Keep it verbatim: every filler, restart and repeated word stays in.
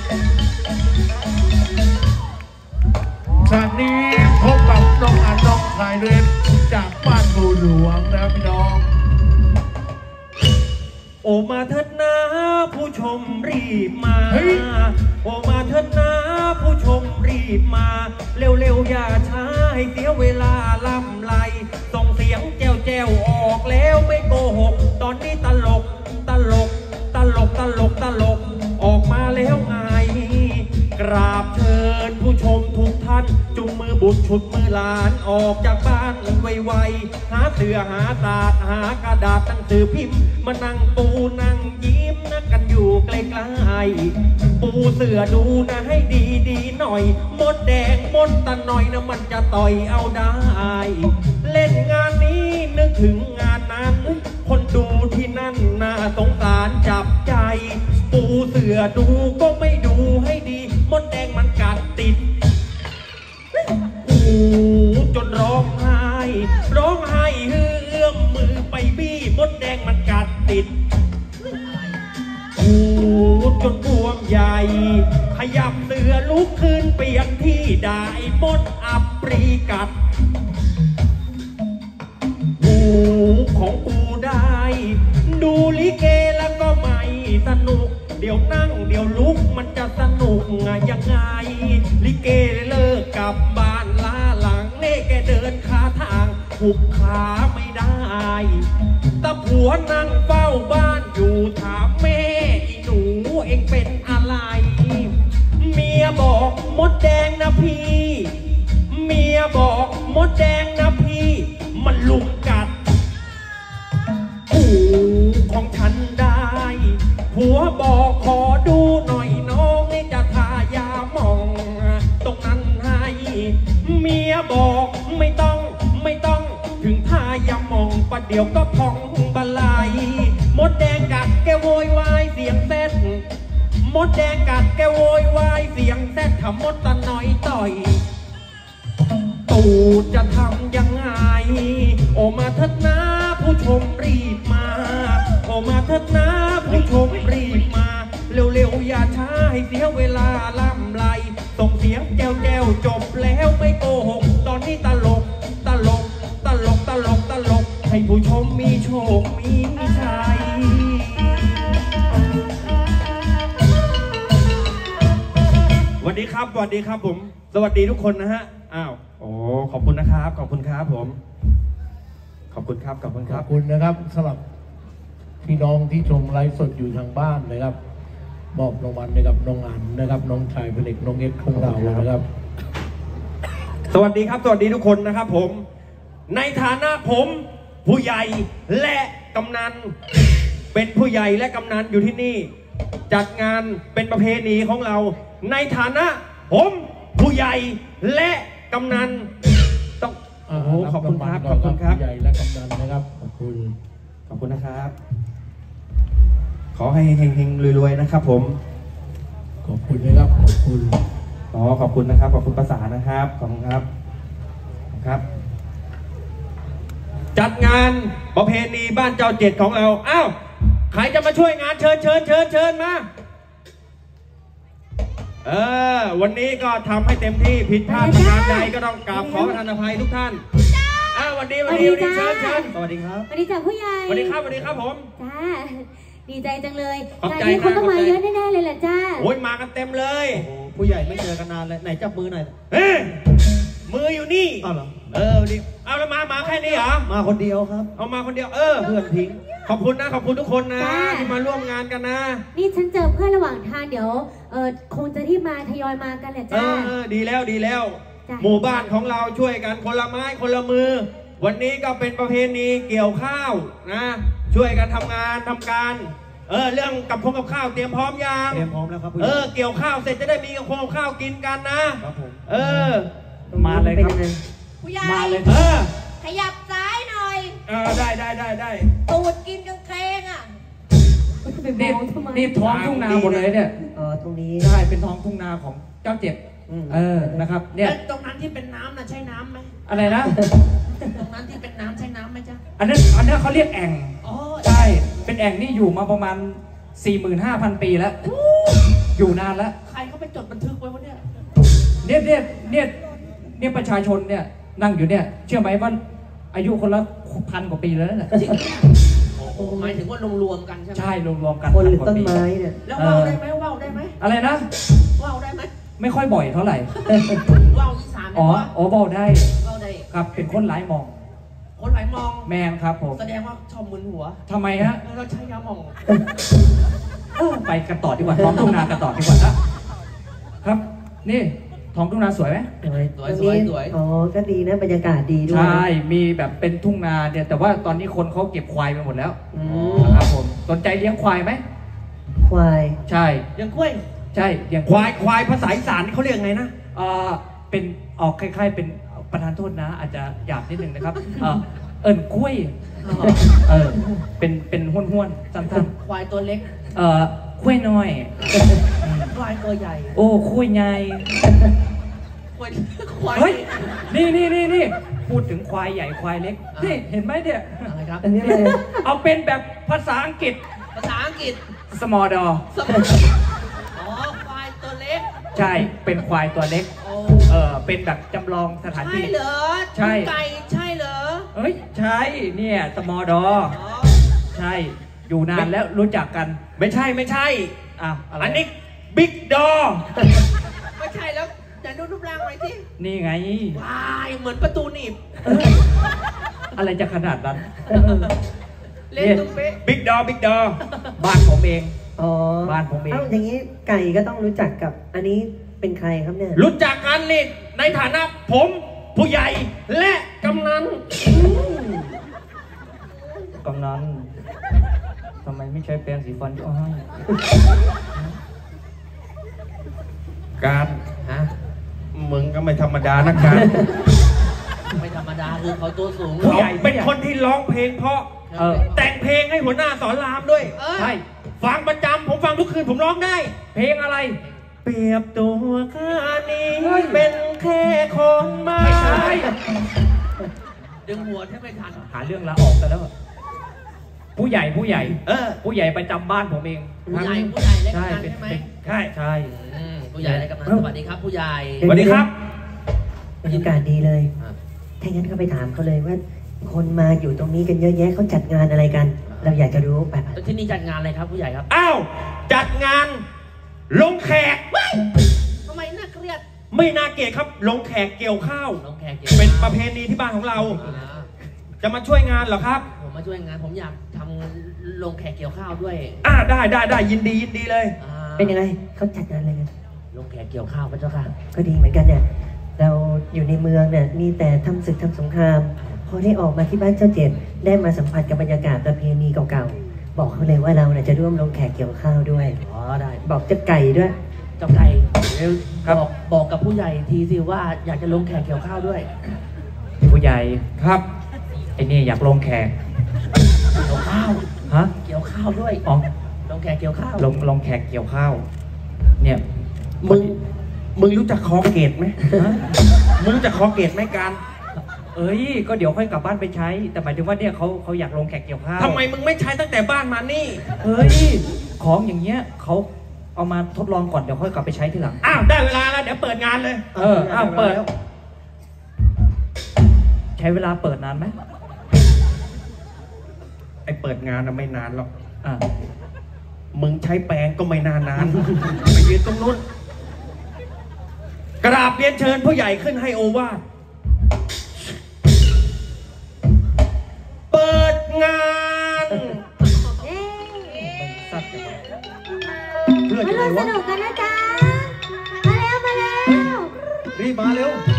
ฉากนี้พบกับน้องอันน้องชายเล็กจากบ้านบูหลวงนะครับพี่น้องโอมาเถิดนะผู้ชมรีบมาโอมาเถิดนะผู้ชมรีบมาเร็วๆอย่าช้าให้เสียเวลาล่ำไรส่งเสียงแจวแจวออกแล้วไม่โกหกตอนนี้ตลกตลกตลกตลกตลกออกมาแล้วไงกราบเชิญผู้ชมทุกท่านจุงมือบุตรฉุดมือหลานออกจากบ้านไวๆหาเสือหาตาดหากระดาษตั้งสือพิมพ์มานั่งปูนั่งยิ้มนะกันอยู่ใกล้ๆปูเสือดูนะให้ดีๆหน่อยมดแดงมดตะหน่อยนะมันจะต่อยเอาได้เล่นงานนี้นึกถึงงานนั้นคนดูที่นั่นน่าสงสารจับใจปูเสือดูก็ไม่ดูให้ดีมดแดงมันกัดติดหูจนร้องไห้ร้องไห้เอื้อมมือไปบี้มดแดงมันกัดติดหูจนบวมใหญ่ขยับเสือลุกขึ้นเปลี่ยนที่ได้มดอับปรีกัดหูของกูได้ดูลิเกแล้วก็ไม่สนุกเดี๋ยวนั่งเดี๋ยวลุกมันจะสนุกยังไงลิเกเลิกกลับบ้านลาหลังเน่แกเดินขาทางหุบขาไม่ได้ตาผัวนั่งเฝ้าบ้านอยู่ถามแม่อีหนูเอ็งเป็นอะไรเมียบอกมดแดงนะพี่เมียบอกมดแดงนะพี่มันลุมกัดหูของฉันได้ผัวบอกขอดูหน่อยน้องนี่จะทายาหมองตรงนั้นให้เมียบอกไม่ต้องไม่ต้องถึงทายาหมองประเดี๋ยวก็พองบะไลมดแดงกัดแกโวยวายเสียงเต้นมดแดงกัดแกโวยวายเสียงเต้นทำมดตะหน่อยต่อยตูจะทำยังไงโอมาเถิดนะผู้ชมรีบมาโอมาเถิดนะผู้ชมรีบมาเร็วๆอย่าช้าให้เสียเวลาล่ำไรส่งเสียงแจวแจวจบแล้วไม่โกหกตอนนี้ตลกตลกตลกตลกตลกให้ผู้ชมมีโชคมีชัยสวัสดีครับสวัสดีครับผมสวัสดีทุกคนนะฮะอ้าวโอ้ขอบคุณนะครับขอบคุณครับผมขอบคุณครับขอบคุณครับขอบคุณนะครับสำหรับพี่น้องที่ชมไลฟ์สดอยู่ทางบ้านนะครับมอบรางวัลนะครับน้องอันนะครับน้องชายเป็นเด็กน้องเอ็กซ์ของเรานะครับสวัสดีครับสวัสดีทุกคนนะครับผมในฐานะผมผู้ใหญ่และกำนันเป็นผู้ใหญ่และกำนันอยู่ที่นี่จัดงานเป็นประเพณีของเราในฐานะผมผู้ใหญ่และกำนันต้องโอ้โหขอบคุณครับขอบคุณครับผู้ใหญ่และกำนันนะครับขอบคุณขอบคุณนะครับขอให้เฮงๆรวยๆนะครับผมขอบคุณนะครับขอบคุณอ๋อขอบคุณนะครับขอบคุณภาษานะครับขอบคุณครับครับจัดงานประเพณีบ้านเจ้าเจ็ดของเราอ้าวใครจะมาช่วยงานเชิญเชิญเชิญเชิญมาเออวันนี้ก็ทำให้เต็มที่ผิดพลาดงานใดก็ต้องกราบขอประทานอภัยทุกท่านอ้าววันนี้วันนี้วันนี้เชิญเชิญสวัสดีครับสวัสดีจ้าผู้ใหญ่สวัสดีครับสวัสดีครับผมจ้าดีใจจังเลยงานนี้คนต้องมาเยอะแน่ๆเลยแหละจ้าโอ้ยมากันเต็มเลยโอ้ผู้ใหญ่ไม่เจอกันนานเลยไหนจับมือหน่อยเฮ้มืออยู่นี่อ้าวเหรอเออดิเอาแล้วมามาแค่นี้เหรอมาคนเดียวครับเอามาคนเดียวเออเพื่อนทิ้งขอบคุณนะขอบคุณทุกคนนะที่มาร่วมงานกันนะนี่ฉันเจอเพื่อนระหว่างทางเดี๋ยวเออคงจะที่มาทยอยมากันแหละจ้าเออดีแล้วดีแล้วหมู่บ้านของเราช่วยกันคนละไม้คนละมือวันนี้ก็เป็นประเพณีเกี่ยวข้าวนะช่วยกันทำงานทำการเออเรื่องกับพงกับข้าวเตรียมพร้อมยังเตรียมพร้อมแล้วครับเออเกี่ยวข้าวเสร็จจะได้มีกับพงกับข้าวกินกันนะครับผมเออมาเลยครับผู้ใหญ่มาเลยเออขยับซ้ายหน่อยเออได้ได้ได้ได้ตูดกินกางเกงอ่ะนี่นี่ท้องทุ่งนาหมดเลยเนี่ยเออตรงนี้ใช่เป็นท้องทุ่งนาของเจ้าเจ็ดเออนะครับเนี่ยตรงนั้นที่เป็นน้ำน่ะใช่น้ำไหมอะไรนะตรงนั้นที่เป็นน้ำใช่น้ำไหมจ๊ะอันนั้นอันนั้นเขาเรียกแอ่งอ๋อใช่เป็นแอ่งนี่อยู่มาประมาณ สี่หมื่นห้าพัน ปีแล้วอยู่นานแล้วใครจดบันทึกไว้วะเนี่ยเนี่ยเนี่ยเนี่ยเนี่ยประชาชนเนี่ยนั่งอยู่เนี่ยเชื่อไหมว่าอายุคนละพันกว่าปีแล้วเนี่ยจริงโอ้โหหมายถึงว่ารวมๆกันใช่ไหมใช่รวมๆกันคนหรือพักว่าต้นปีไม้เนี่ยแล้วว่าวได้ไหมว่าวได้ไหมอะไรนะว่าวได้ไหมไม่ค่อยบ่อยเท่าไหร่ว่าวอีสานอ๋อเนี่ยอ๋อบอกได้ว่าวได้ครับเป็นคนหลายมองคนหลายมองแมนครับผมแสดงว่าชอบมึนหัวทำไมฮะแล้วเราใช้ยาหมองเออไปกันต่อดีกว่าท้องทุ่งนากันต่อดีกว่านะครับนี่ท้องทุ่งนาสวยไหมสวยสวยสวยอ๋อ ก็ดีนะบรรยากาศดีด้วยใช่มีแบบเป็นทุ่งนาเนี่ยแต่ว่าตอนนี้คนเขาเก็บควายไปหมดแล้วอืมนะครับผมสนใจเลี้ยงควายไหมควายใช่ยังกล้วยใช่เลี้ยงควายควายภาษาอีสานนี่เขาเรียกไงนะเออเป็นออกคล้ายๆเป็นประธานโทษนะ อาจจะหยาบนิดนึงนะครับเออเอิญกล้วยเออเป็นเป็นห้วนๆสั้นควายตัวเล็กๆเออกล้วยน้อยควายตัวใหญ่โอ้คุยใหญ่ควายควายเฮ้ยนี่นี่นี่นี่พูดถึงควายใหญ่ควายเล็กนี่เห็นไหมเนี่ยอะไรครับอันนี้อะไรเอาเป็นแบบภาษาอังกฤษภาษาอังกฤษ small dog สมอ๋อควายตัวเล็กใช่เป็นควายตัวเล็กโอ้เออเป็นแบบจำลองสถานใช่ที่เหรอใช่ไก่ใช่เหรอเฮ้ยใช่เนี่ย small dog อ๋อใช่อยู่นานแล้วรู้จักกันไม่ใช่ไม่ใช่อ้าวอะไรอันนี้บิ๊กดอไม่ใช่แล้วไหนดูรูปร่างหน่อยสินี่ไงวายเหมือนประตูหนีบอะไรจะขนาดนั้นเล่นตุ้มเป๊ะบิ๊กดอบิ๊กดอบ้านผมเองอ๋อบ้านผมเองเอ้าอย่างนี้ไก่ก็ต้องรู้จักกับ อันนี้เป็นใครครับเนี่ยรู้จักกันนี่ในฐานะผมผู้ใหญ่และกำนันกำนันทำไมไม่ใช้แปรงสีฟันก็ให้การฮะมึงก็ไม่ธรรมดานะการไม่ธรรมดาคือเขาตัวสูงเขาเป็นคนที่ร้องเพลงเพราะเออแต่งเพลงให้หัวหน้าสอนรามด้วยเออใช่ฟังประจำผมฟังทุกคืนผมร้องได้เพลงอะไรเปรียบตัวข้านี้เฮ้ยเป็นแค่คนมาไม่ใช่ดึงหัวแทบไม่ทันหาเรื่องลาออกกันแล้วอะผู้ใหญ่ผู้ใหญ่เออผู้ใหญ่ประจำบ้านผมเองผู้ใหญ่ผู้ใหญ่เล็กใช่กันเป็นใช่ไหมเป็นใช่ใช่อืมผู้ใหญ่เล็กกันสวัสดีครับ ผู้ใหญ่สวัสดีครับบรรยากาศดีเลยอ่ะถ้างั้นก็ไปถามเขาเลยว่า คนมาอยู่ตรงนี้กันเยอะแยะเขาจัดงานอะไรกัน เราอยากจะรู้แบบแล้วที่นี่จัดงานอะไรครับผู้ใหญ่ครับอ้าว จัดงานลงแขกทำไมน่าเครียดไม่น่าเกลียดครับ ลงแขกเกี่ยวข้าวน้องแขกเกี่เป็นยวประเพณีที่บ้านของเราอ่าจะมาช่วยงานเหรอครับผมมาช่วยงานผมอยากทำลงแขกเกี่ยวข้าวด้วยอ่าได้ได้ได้ยินดียินดีเลยอ่าเป็นยังไงเขาจัดงานอะไรกันลงแขกเกี่ยวข้าวพระเจ้าค่ะก็ดีเหมือนกันเนี่ย เราอยู่ในเมืองเนี่ยมีแต่ทำศึกทำสงคราม พอได้ออกมาที่บ้านเจ้าเจ็ดได้มาสัมผัสกับบรรยากาศประเพณีเก่าๆ บอกเขาเลยว่าเราเนี่ยจะร่วมลงแขกเกี่ยวข้าวด้วยอ๋อได้บอกจะไก่ด้วยเจ้าไก่เดี๋ยวครับบอกบอกกับผู้ใหญ่ทีสิว่าอยากจะลงแขกเกี่ยวข้าวด้วยผู้ใหญ่ครับไอ้นี่อยากลงแขกเกี่ยวข้าวฮะเกี่ยวข้าวด้วยอ๋อลงแขกเกี่ยวข้าวลงลงแขกเกี่ยวข้าว เนี่ยมึง มึงรู้จักคอเกตไหมฮะมึงรู้จักคอเกตไหมการเอ้ยก็เดี๋ยวค่อยกลับบ้านไปใช้ แต่หมายถึงว่าเนี่ยเขาเขาอยากลงแขกเกี่ยวข้าวทำไมมึงไม่ใช้ตั้งแต่บ้านมานี่เฮ้ยของอย่างเงี้ยเขาเอามาทดลองก่อนเดี๋ยวค่อยกลับไปใช้ทีหลังอ้าว ได้เวลาแล้ว เดี๋ยวเปิดงานเลยเอออ้าวเปิด ใช้เวลาเปิดนานไหมไอเปิดงานนะไม่นานหรอกอ่ามึงใช้แปรงก็ไม่นานนาน ไปยืนตรงนู้น กราบเรียนเชิญผู้ใหญ่ขึ้นให้โอวาท เปิดงานเย้สัตว์จังวะเพื่อนมาจะไหนร่วมสวะนุกกันนะจ๊ะ มาแล้วมาแล้วรีบมาเร็ว